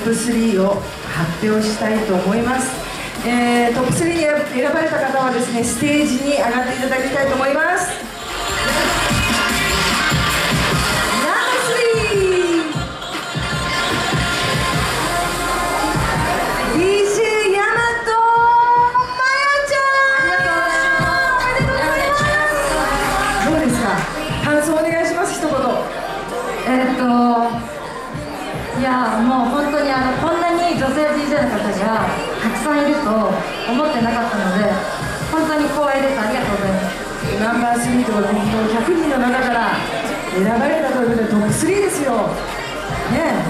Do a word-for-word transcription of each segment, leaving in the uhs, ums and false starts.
プスリーを発表したいと思います。えー、トップスリーに選ばれた方はですね、ステージに上がっていただきたいと思います。ナンバースリー ディージェー ヤマトマヤちゃん、ありがとうございます。どうですか、感想お願いします。一言。 えーっといやもう本当にあのこんなに女性 ディージェー の方がたくさんいると思ってなかったので、本当に光栄です。ありがとうございます。 ナンバースリーということで、ひゃくにんの中から選ばれたということでトップスリーですよ。ね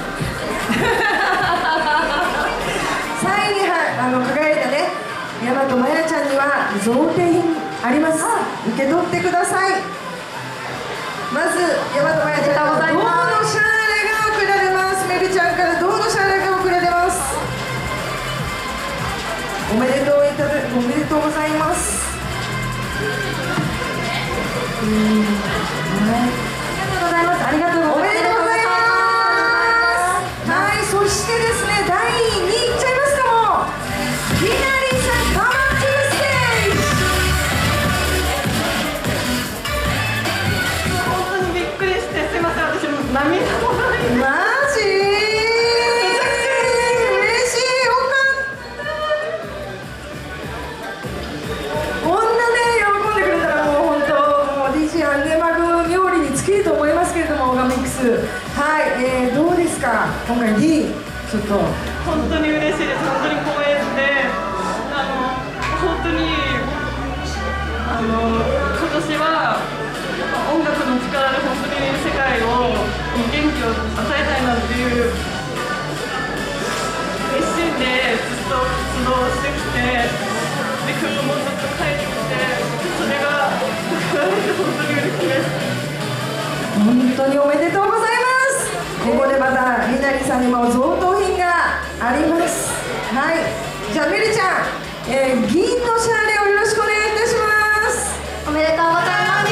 さんいにはあの輝いたね、大和まやちゃんには贈呈品あります。受け取ってください。まず大和まやちゃん、銅のシャーレが贈られます。めるちゃんから銅のシャーレが贈られます。おめでとういただおめでとうございます。うん、はい、 ありがとうございます。ありがとうございます。 おめでとうございます。はい、そしてですね、だいにいいっちゃいますか。もうひなりさん、カマントゥーステージ。 本当にびっくりして、すいません、私も涙もろい。 マジ嬉しい。よかった。こんなね喜んでくれたら、もう本当もう ディージェー アンデマグ冥利に尽きると思いますけれども、オガミックス、はい、えー、どうですか今回 D、 ちょっと本当に嬉しいです。本当に光栄で、あの本当にあの今年は音楽の力で本当に世界を元気を与えたいなっていう一心でずっと活動してきて、で曲もずっと書いてきて、それが報われて本当に嬉しいです。 本当におめでとうございます。ここでまたみなりさんにも贈答品があります。はい、じゃあめるちゃん、えー、銀のシャーレをよろしくお願いいたします。 おめでとうございます。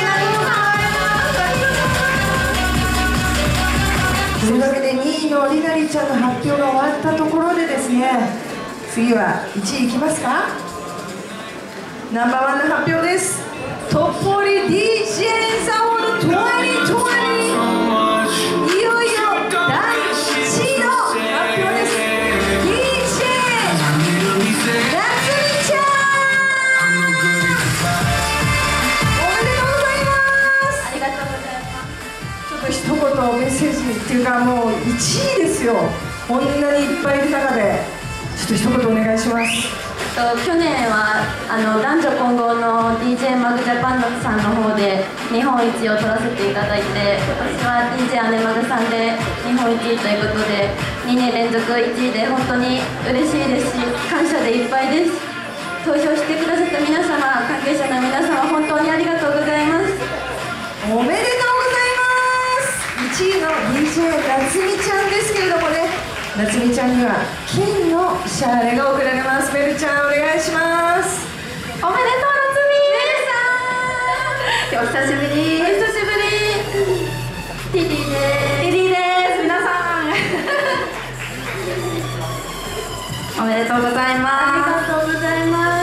というわけでにいのりなりちゃんの発表が終わったところでですね、次はいちいいきますか。ナンバーワンの発表です。トップよんじゅう ディージェー ザワールドにせんにじゅう、いよいよだいいちいの発表です。 ディージェー なつみちゃん、おめでとうございます。 ありがとうございます。 ちょっと一言メッセージっていうか、もういちいですよ。こんなにいっぱいいる中でちょっと一言お願いします。 去年はあの男女混合の ディージェー マグジャパンさんの方で日本一を取らせていただいて、今年は ディージェー アネマグさんで日本一ということでにねん連続いちいで本当に嬉しいですし、感謝でいっぱいです。投票してくださった皆様、関係者の皆様、本当にありがとうございます。 おめでとうございます。いちいの ディージェー なつみちゃんですけれどもね、なつみちゃんには金のシャーレが贈られます。めるちゃんお願いします。 おめでとう、なつみ。めるさん、お久しぶり。お久しぶり。ティティです。ティティです。皆さん。おめでとうございます。ありがとうございます。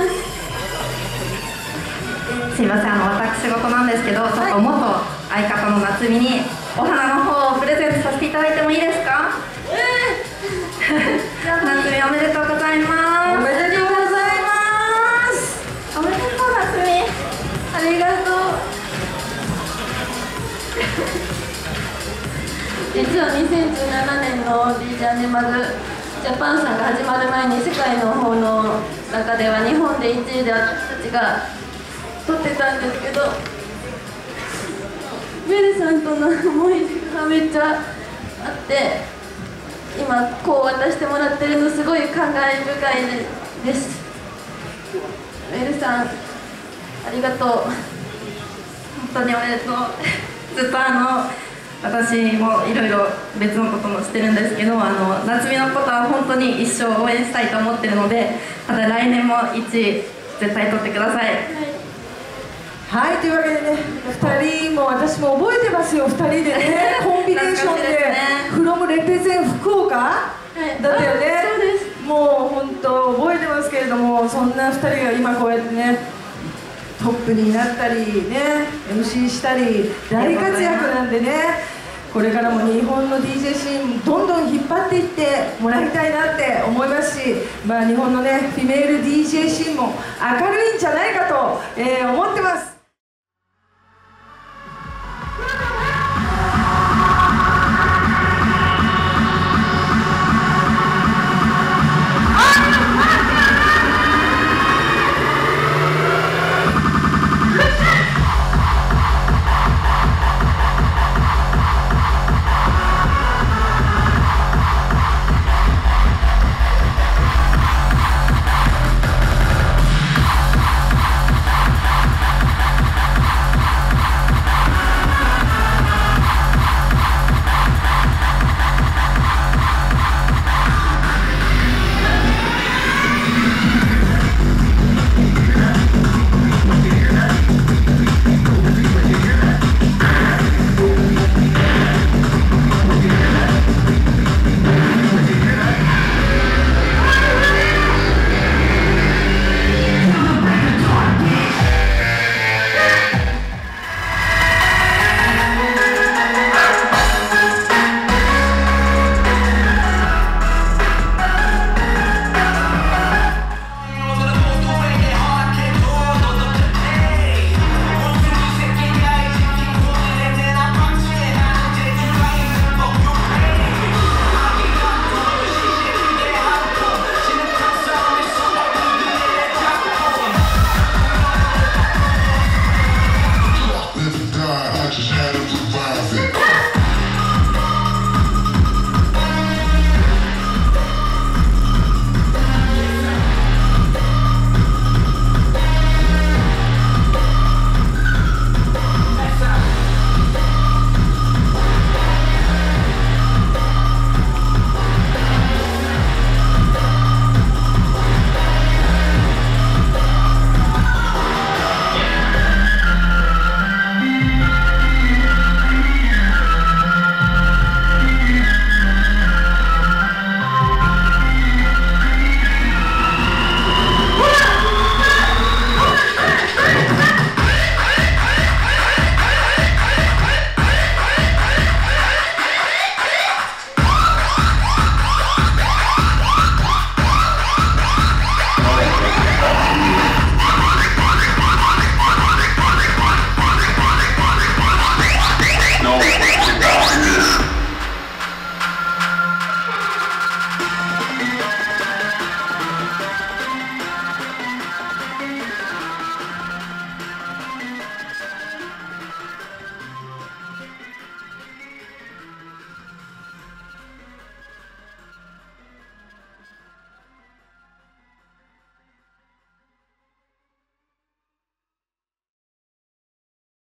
すいません、あの私事なんですけど、ちょっと元相方のなつみにお花の方をプレゼントさせていただいてもいいですか？なつみ、おめでとうございます。 おめでとうございます。 おめでとう、なつみ。ありがとう。実はにせんじゅうななねんの ディージェー アネマグジャパンさんが始まる前に、世界の方の中では日本でいちいで私たちが撮ってたんですけど、メルさんとの思い出がめっちゃあって、今こう渡してもらってるのすごい感慨深いです。メルさん、ありがとう。本当におめでとう。ずっとあの私もいろいろ別のこともしてるんですけど、あの夏美のことは本当に一生応援したいと思ってるので、また来年もいちい絶対取ってください。 はい、はい、というわけでね、ふたりも私も覚えてますよ。ふたりでねコンビネーションで「フロムレペゼン福岡」 はいだったよね。 そうです。 もう本当覚えてますけれども、そんなふたりが今こうやってねトップになったりね エムシー したり大活躍なんでね、これからも日本の ディージェー シーンどんどん引っ張っていってもらいたいなって思いますし、まあ、日本のねフィメール ディージェー シーンも明るいんじゃないかと、えー思ってます。